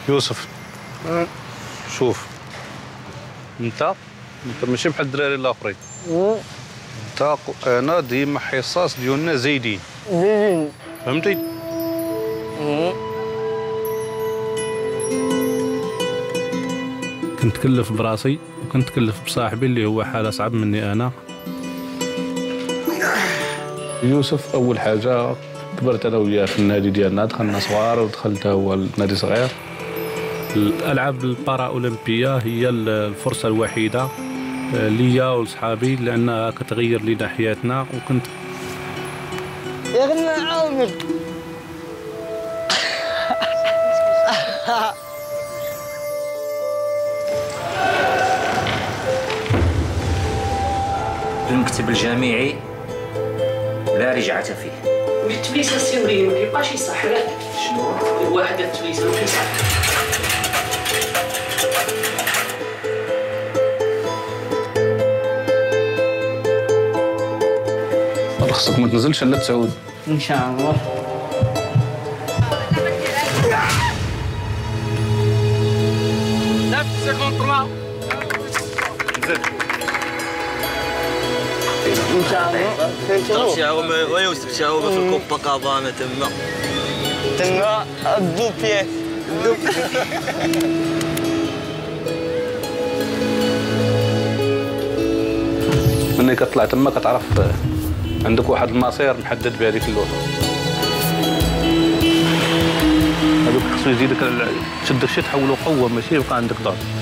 يوسف شوف انت ماشي بحال الدراري الاخرين. انت انا ديما حصص ديالنا زايدين فهمتي؟ كنت كلف براسي وكنت كلف بصاحبي اللي هو حاله صعب مني انا. يوسف اول حاجه كبرت انا وياه في النادي ديالنا، دخلنا صغار ودخلت هو النادي صغير. الالعاب البارا اولمبيه هي الفرصه الوحيده ليا وصحابي لانها كتغير لينا حياتنا. وكنت يا غنى عامر المكتب الجامعي لا رجعة فيه. التفليسه السوريه ما كيبقاش يصح. لا شنو واحد التفليسه ما كيصح. خصك ما تنزلش الا تعود ان شاء الله. نفس كونترول نزل ان شاء الله. تشاوم ويوسف تشاوم في الكوبا كابانا تما الدوبيات مني كطلع تما كتعرف عندك واحد المصير محدد بهذيك اللوطه. هذوك خصو يزيدك تشدك شي تحولو قوه ماشي يبقى عندك ضعف.